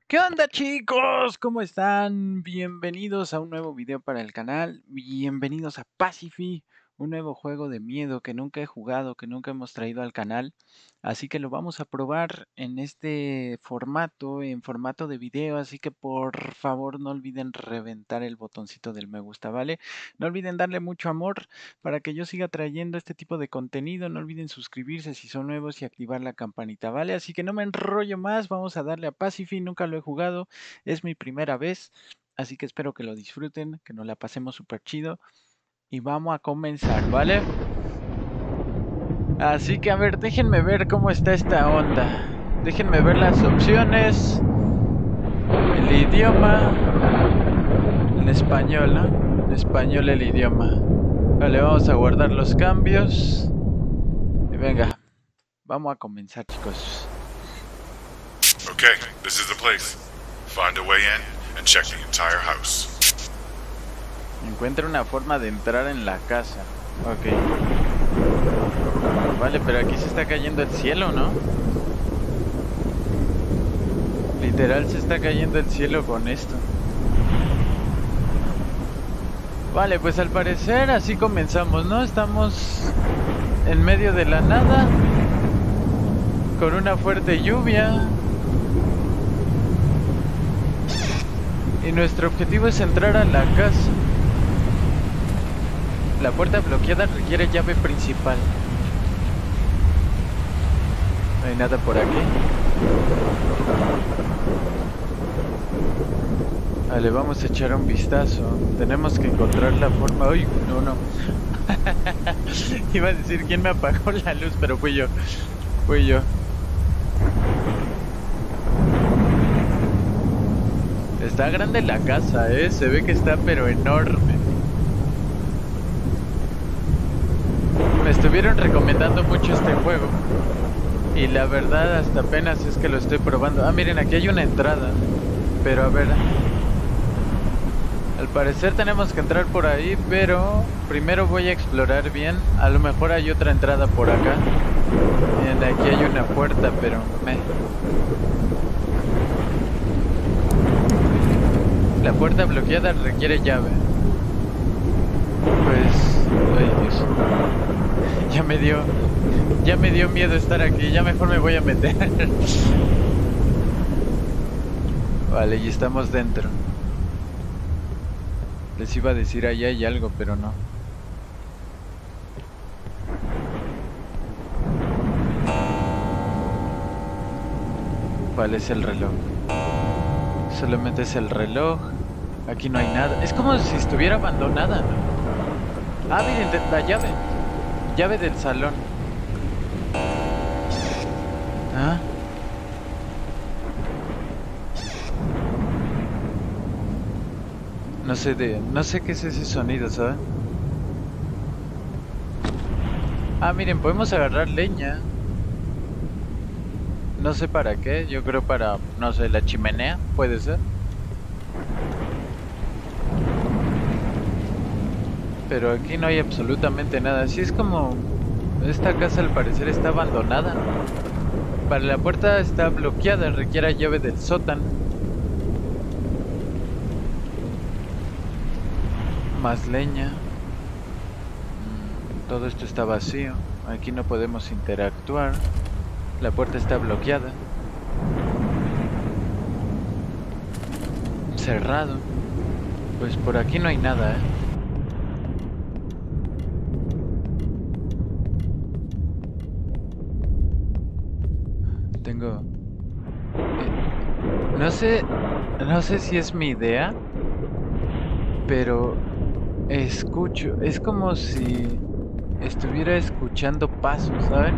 ¿Qué onda, chicos? ¿Cómo están? Bienvenidos a un nuevo video para el canal. Bienvenidos a Pacify, un nuevo juego de miedo que nunca he jugado, que nunca hemos traído al canal. Así que lo vamos a probar en este formato, en formato de video. Así que por favor no olviden reventar el botoncito del me gusta, ¿vale? No olviden darle mucho amor para que yo siga trayendo este tipo de contenido. No olviden suscribirse si son nuevos y activar la campanita, ¿vale? Así que no me enrollo más, vamos a darle a Pacify. Nunca lo he jugado, es mi primera vez, así que espero que lo disfruten, que nos la pasemos súper chido y vamos a comenzar, ¿vale? Así que a ver, déjenme ver cómo está esta onda. Déjenme ver las opciones, el idioma, en español, ¿no? En español el idioma. Vale, vamos a guardar los cambios. Y venga, vamos a comenzar, chicos. Okay, this is the place. Find a way in and check the entire house. Encuentra una forma de entrar en la casa. Ok. Vale, pero aquí se está cayendo el cielo, ¿no? Literal se está cayendo el cielo con esto. Vale, pues al parecer así comenzamos, ¿no? Estamos en medio de la nada, con una fuerte lluvia. Y nuestro objetivo es entrar a la casa. La puerta bloqueada requiere llave principal. No hay nada por aquí. Vale, vamos a echar un vistazo. Tenemos que encontrar la forma... ¡Uy! No. Iba a decir quién me apagó la luz, pero fui yo. Fui yo. Está grande la casa, ¿eh? Se ve que está pero enorme. Me estuvieron recomendando mucho este juego. Y la verdad hasta apenas es que lo estoy probando. Ah, miren, aquí hay una entrada. Pero a ver... Al parecer tenemos que entrar por ahí, pero primero voy a explorar bien. A lo mejor hay otra entrada por acá. Miren, aquí hay una puerta, pero... La puerta bloqueada requiere llave. Pues... Ay, Dios. Ya me dio miedo estar aquí. Ya mejor me voy a meter. Vale, y estamos dentro. Les iba a decir ahí hay algo, pero no. Vale, es el reloj. Solamente es el reloj. Aquí no hay nada. Es como si estuviera abandonada, ¿no? Ah, miren, la llave. Llave del salón. Ah. No sé qué es ese sonido, ¿saben? Ah, miren, podemos agarrar leña. No sé para qué, yo creo para, no sé, la chimenea, puede ser. Pero aquí no hay absolutamente nada. Así es como... Esta casa al parecer está abandonada. Para la puerta está bloqueada, requiere llave del sótano. Más leña. Todo esto está vacío. Aquí no podemos interactuar. La puerta está bloqueada. Cerrado. Pues por aquí no hay nada, ¿eh? Tengo... No sé si es mi idea, pero escucho... Es como si estuviera escuchando pasos, ¿saben?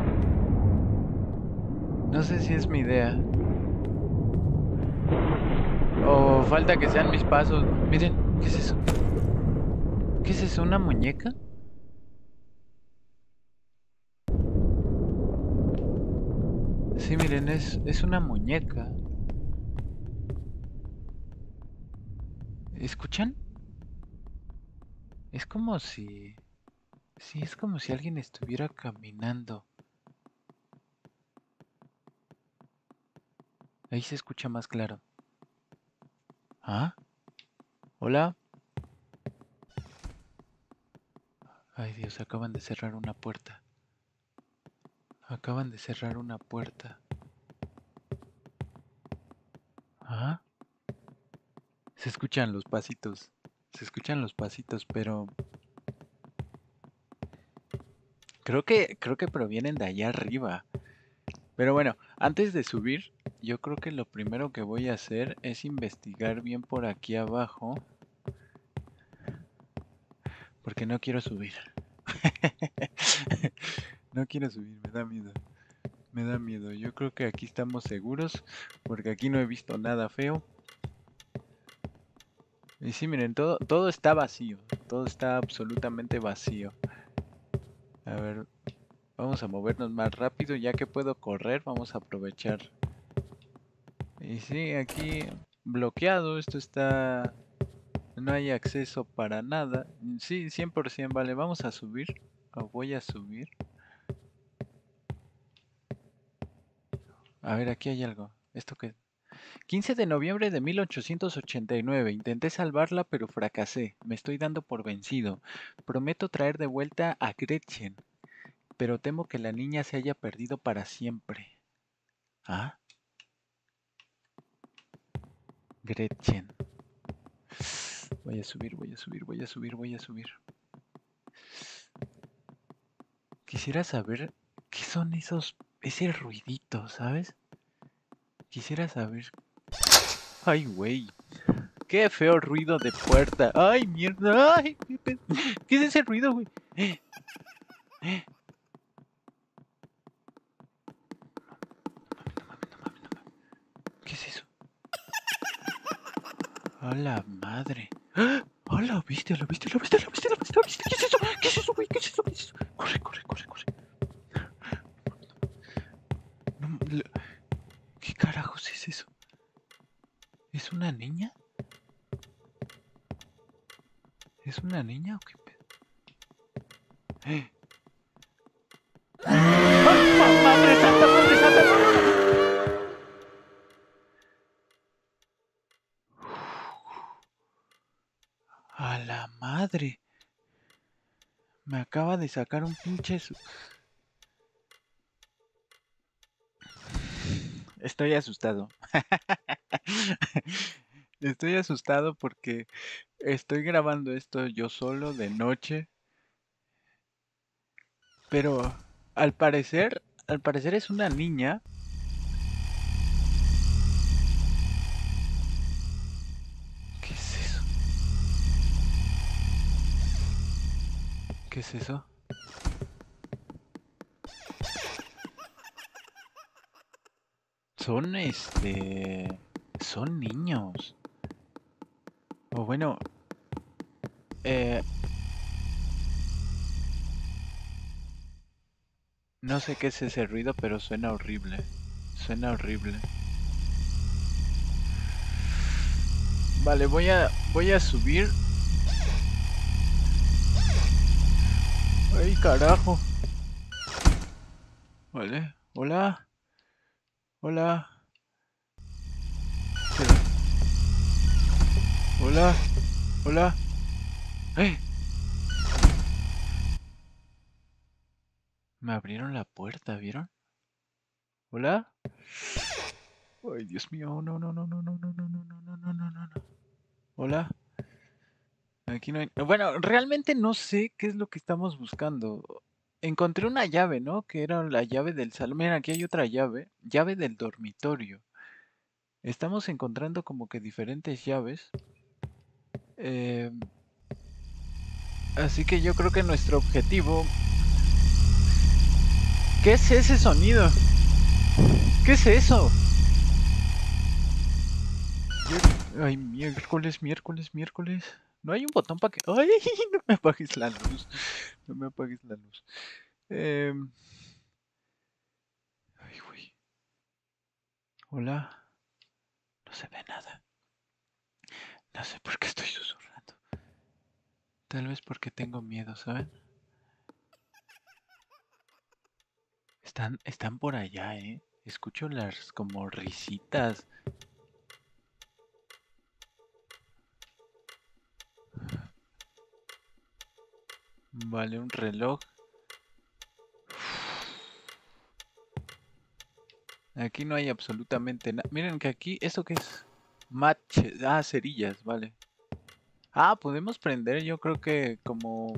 No sé si es mi idea. O falta que sean mis pasos. Miren, ¿qué es eso? ¿Qué es eso? ¿Una muñeca? Sí, miren, es una muñeca. ¿Escuchan? Es como si... Sí, es como si alguien estuviera caminando. Ahí se escucha más claro. ¿Ah? ¿Hola? Ay, Dios, acaban de cerrar una puerta. Acaban de cerrar una puerta. ¿Ah? Se escuchan los pasitos. Se escuchan los pasitos, pero creo que provienen de allá arriba. Pero bueno, antes de subir, yo creo que lo primero que voy a hacer es investigar bien por aquí abajo, porque no quiero subir. No quiero subir, me da miedo. Me da miedo. Yo creo que aquí estamos seguros, porque aquí no he visto nada feo. Y sí, miren, todo está vacío. Todo está absolutamente vacío. A ver, vamos a movernos más rápido. Ya que puedo correr, vamos a aprovechar. Y sí, aquí bloqueado. Esto está... No hay acceso para nada. Sí, 100%. Vale, vamos a subir. O voy a subir. A ver, aquí hay algo. ¿Esto qué? 15 de noviembre de 1889. Intenté salvarla, pero fracasé. Me estoy dando por vencido. Prometo traer de vuelta a Gretchen, pero temo que la niña se haya perdido para siempre. ¿Ah? Gretchen. Voy a subir, voy a subir, voy a subir, voy a subir. Quisiera saber qué son ese ruidito, ¿sabes? Quisiera saber. Ay, güey. Qué feo ruido de puerta. Ay, mierda. Ay, ¿qué es ese ruido, güey? ¿Qué es eso? A la madre. ¡Ah! ¡Hala! ¿Viste? ¿La viste? ¿La viste? ¿La viste? ¿La viste? ¿La viste? ¿Qué es eso? ¿Qué es eso, güey? ¿Qué es eso? ¿Qué es eso? Corre, corre, corre, corre. No, ¿qué carajos es eso? ¿Es una niña? ¿Es una niña o qué pedo? ¡Eh! ¡Ay, madre santa, madre santa! A la madre. Me acaba de sacar un pinche... Estoy asustado. Estoy asustado porque estoy grabando esto yo solo de noche, pero al parecer es una niña. ¿Qué es eso? ¿Qué es eso? Son son niños. O bueno, eh, no sé qué es ese ruido, pero suena horrible. Suena horrible. Vale, voy a subir. Ay, carajo. Vale, hola, hola, hola, hola. ¡Eh! Me abrieron la puerta, ¿vieron? ¿Hola? Ay, Dios mío, no, no, no, no, no, no, no, no, no, no, no, no, no. Hola. Aquí no hay... Bueno, realmente no sé qué es lo que estamos buscando. Encontré una llave, ¿no? Que era la llave del salón. Miren, aquí hay otra llave. Llave del dormitorio. Estamos encontrando como que diferentes llaves. Eh, Así que yo creo que nuestro objetivo... ¿Qué es ese sonido? ¿Qué es eso? Ay, miércoles, miércoles, miércoles. No hay un botón para que... ¡Ay! No me apagues la luz. No me apagues la luz. Ay, güey. Hola. No se ve nada. No sé por qué estoy susurrando. Tal vez porque tengo miedo, ¿saben? Están por allá, ¿eh? Escucho las como risitas. Vale, un reloj. Aquí no hay absolutamente nada. Miren que aquí, ¿eso qué es? Matches. Ah, cerillas, vale. Ah, podemos prender, yo creo que como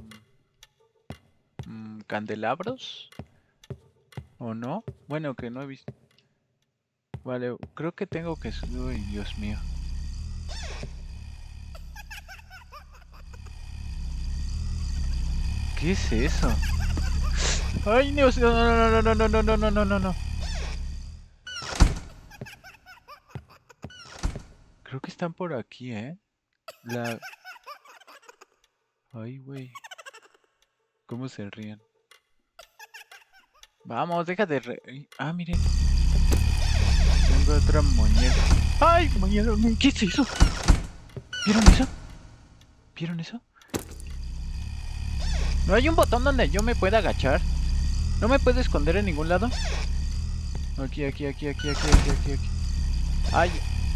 candelabros. ¿O no? Bueno, que no he visto. Vale, creo que tengo que... Uy, Dios mío. ¿Qué es eso? ¡Ay, Dios! No, no, no, no, no, no, no, no, no, no. Creo que están por aquí, ¿eh? La... Ay, güey. ¿Cómo se ríen? Vamos, deja de Ah, miren. Tengo otra muñeca. ¡Ay, muñeca! ¿Qué es eso? ¿Vieron eso? ¿Vieron eso? ¿No hay un botón donde yo me pueda agachar? ¿No me puedo esconder en ningún lado? Aquí, aquí, aquí, aquí, aquí, aquí, aquí, aquí. ¡Ay!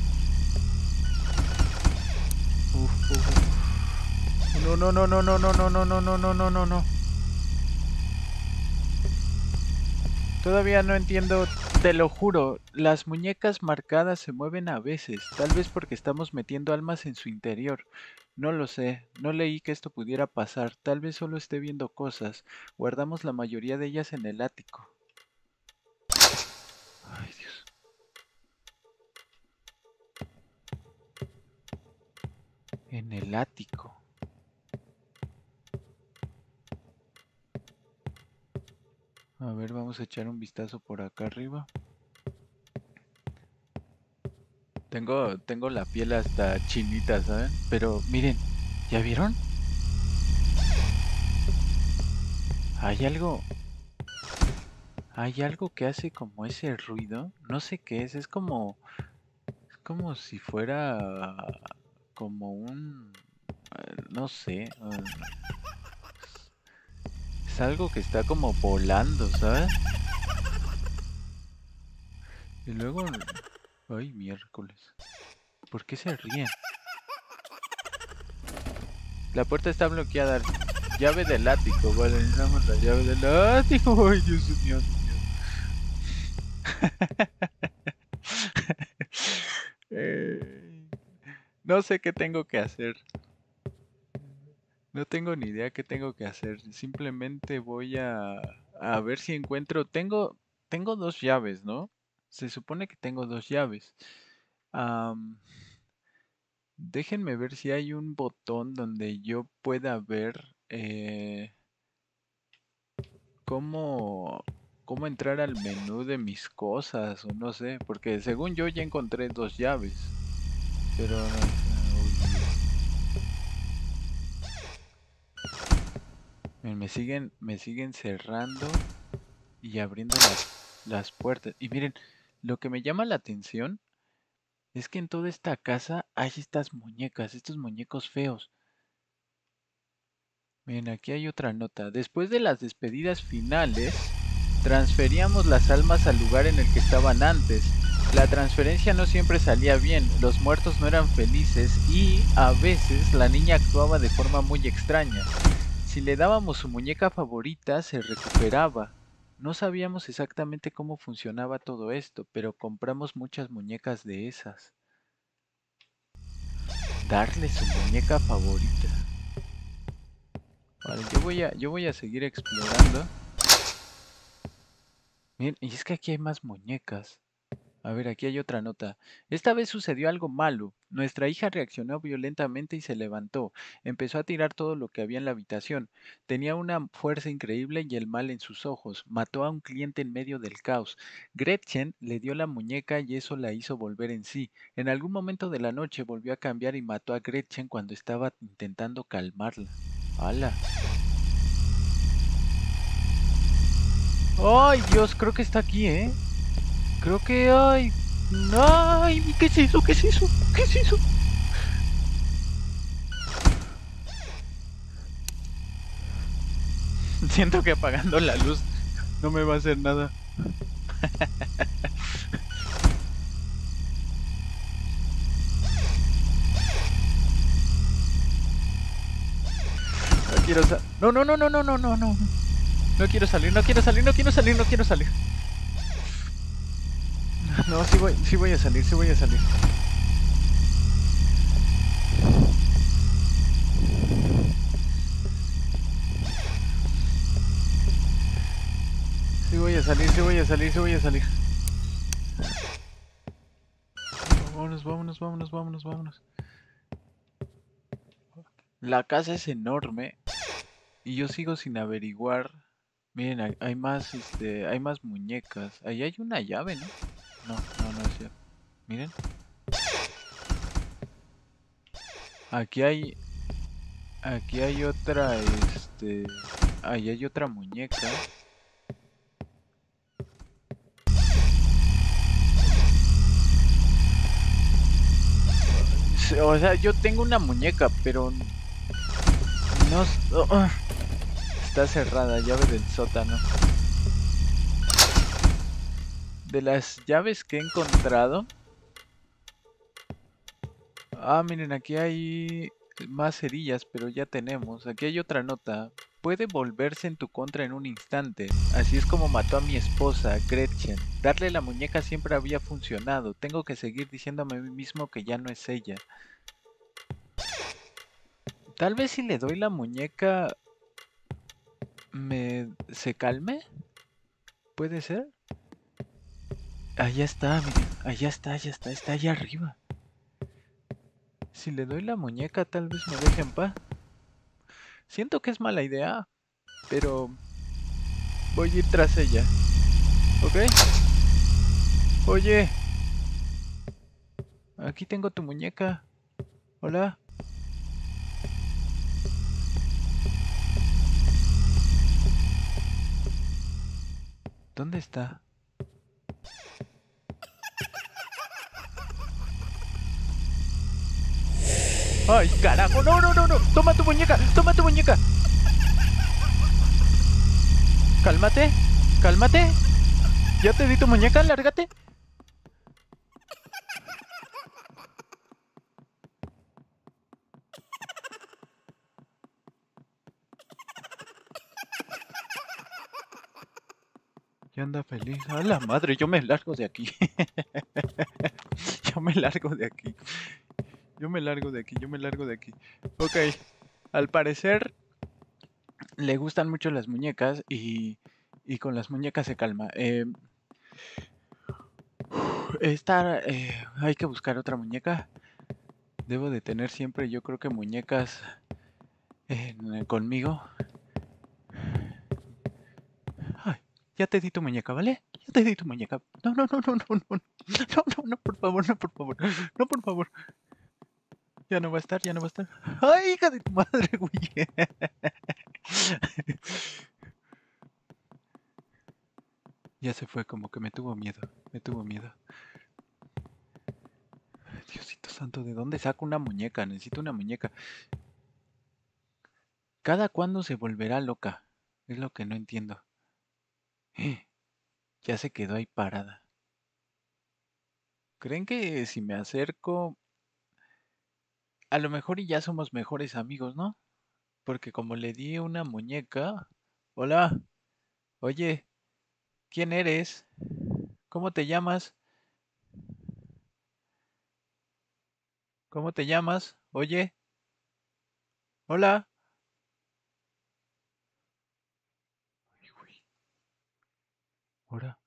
Uf, uf, uf. No, no, no, no, no, no, no, no, no, no, no, no, no, no. Todavía no entiendo, te lo juro, las muñecas marcadas se mueven a veces, tal vez porque estamos metiendo almas en su interior. No lo sé, no leí que esto pudiera pasar, tal vez solo esté viendo cosas. Guardamos la mayoría de ellas en el ático. Ay, Dios. En el ático. A ver, vamos a echar un vistazo por acá arriba. Tengo la piel hasta chinita, ¿saben? Pero miren, ¿ya vieron? Hay algo, hay algo que hace como ese ruido. No sé qué es como si fuera como un, no sé, es algo que está como volando, ¿sabes? Y luego, ay, miércoles, ¿por qué se ríen? La puerta está bloqueada. Llave del ático, vale, necesitamos la llave del ático. Ay, Dios mío, Dios mío. No sé qué tengo que hacer. No tengo ni idea qué tengo que hacer. Simplemente voy a ver si encuentro. Tengo dos llaves, ¿no? Se supone que tengo dos llaves. Am, Déjenme ver si hay un botón donde yo pueda ver cómo, cómo entrar al menú de mis cosas o no sé. Porque según yo ya encontré dos llaves. Pero no sé. Me siguen cerrando y abriendo las puertas. Y miren, lo que me llama la atención es que en toda esta casa hay estas muñecas, estos muñecos feos. Miren, aquí hay otra nota. Después de las despedidas finales, transferíamos las almas al lugar en el que estaban antes. La transferencia no siempre salía bien, los muertos no eran felices y, a veces, la niña actuaba de forma muy extraña. Si le dábamos su muñeca favorita, se recuperaba. No sabíamos exactamente cómo funcionaba todo esto, pero compramos muchas muñecas de esas. Darle su muñeca favorita. Vale, yo voy a seguir explorando. Miren, y es que aquí hay más muñecas. A ver, aquí hay otra nota. Esta vez sucedió algo malo. Nuestra hija reaccionó violentamente y se levantó. Empezó a tirar todo lo que había en la habitación. Tenía una fuerza increíble y el mal en sus ojos. Mató a un cliente en medio del caos. Gretchen le dio la muñeca y eso la hizo volver en sí. En algún momento de la noche volvió a cambiar y mató a Gretchen cuando estaba intentando calmarla. ¡Hala! ¡Ay, Dios! Creo que está aquí, ¿eh? Creo que hay... ¡Ay! ¿Qué es eso? ¿Qué es eso? ¿Qué es eso? Siento que apagando la luz no me va a hacer nada. quiero salir. No, no, no, no, no, no, no, no. No quiero salir, no quiero salir, no quiero salir, no quiero salir. No, sí voy a salir, sí voy a salir. Sí voy a salir, sí voy a salir, sí voy a salir. Vámonos, vámonos, vámonos, vámonos, vámonos. La casa es enorme y yo sigo sin averiguar. Miren, hay más, hay más muñecas. Ahí hay una llave, ¿no? No, no, no es cierto. Miren. Aquí hay, aquí hay otra, ahí hay otra muñeca. O sea, yo tengo una muñeca, pero no, está cerrada, llave del sótano. De las llaves que he encontrado. Ah, miren, aquí hay más cerillas, pero ya tenemos. Aquí hay otra nota. Puede volverse en tu contra en un instante. Así es como mató a mi esposa, Gretchen. Darle la muñeca siempre había funcionado. Tengo que seguir diciéndome a mí mismo que ya no es ella. Tal vez si le doy la muñeca se calme. ¿Puede ser? Allá está, miren. Allá está, está allá arriba. Si le doy la muñeca, tal vez me deje en paz. Siento que es mala idea, pero voy a ir tras ella. ¿Ok? Oye, aquí tengo tu muñeca. Hola. ¿Dónde está? ¡Ay, carajo! ¡No, no, no, no! ¡Toma tu muñeca! ¡Toma tu muñeca! Cálmate, cálmate. Ya te di tu muñeca, lárgate. Ya anda feliz. ¡A la madre! Yo me largo de aquí. Yo me largo de aquí. Yo me largo de aquí. Yo me largo de aquí. Ok. Al parecer le gustan mucho las muñecas y con las muñecas se calma. Hay que buscar otra muñeca. Debo de tener siempre, yo creo que muñecas conmigo. Ay, ya te di tu muñeca, ¿vale? Ya te di tu muñeca. No, no, no, no, no, no. No, no, no, por favor, no, por favor. No, por favor. Ya no va a estar, ya no va a estar. ¡Ay, hija de tu madre, güey! Ya se fue, como que me tuvo miedo. Me tuvo miedo. Diosito santo, ¿de dónde saco una muñeca? Necesito una muñeca. ¿Cada cuándo se volverá loca? Es lo que no entiendo. Ya se quedó ahí parada. ¿Creen que si me acerco, a lo mejor y ya somos mejores amigos, ¿no? Porque como le di una muñeca... Hola, oye, ¿quién eres? ¿Cómo te llamas? ¿Cómo te llamas? Oye, hola. Ay, güey, ahora,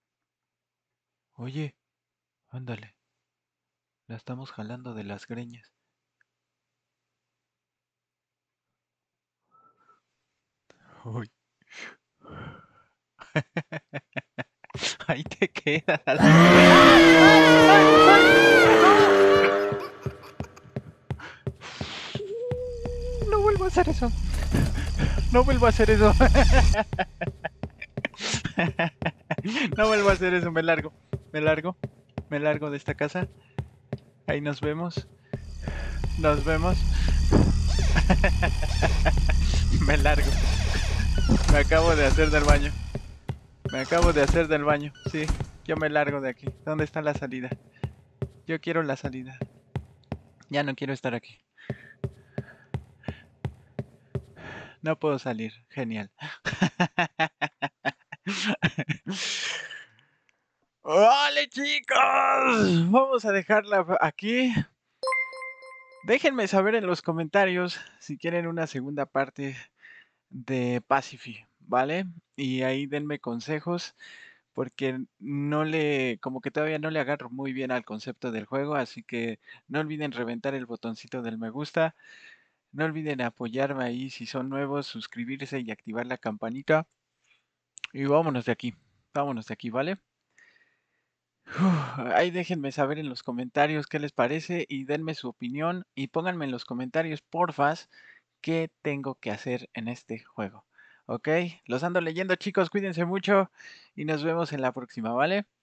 oye, ándale, la estamos jalando de las greñas. Uy, ahí te quedas. ¡Ay, ay, ay! ¡No! No vuelvo a hacer eso. No vuelvo a hacer eso. No vuelvo a hacer eso. Me largo. Me largo. Me largo de esta casa. Ahí nos vemos. Nos vemos. Me largo. Me acabo de hacer del baño. Me acabo de hacer del baño. Sí, yo me largo de aquí. ¿Dónde está la salida? Yo quiero la salida. Ya no quiero estar aquí. No puedo salir. Genial. Vale, chicos. Vamos a dejarla aquí. Déjenme saber en los comentarios si quieren una segunda parte de Pacify, ¿vale? Y ahí denme consejos porque como que todavía no le agarro muy bien al concepto del juego, así que no olviden reventar el botoncito del me gusta, no olviden apoyarme ahí si son nuevos, suscribirse y activar la campanita y vámonos de aquí, ¿vale? Ahí déjenme saber en los comentarios qué les parece y denme su opinión y pónganme en los comentarios, porfas, qué tengo que hacer en este juego. ¿Ok? Los ando leyendo, chicos, cuídense mucho y nos vemos en la próxima, ¿vale?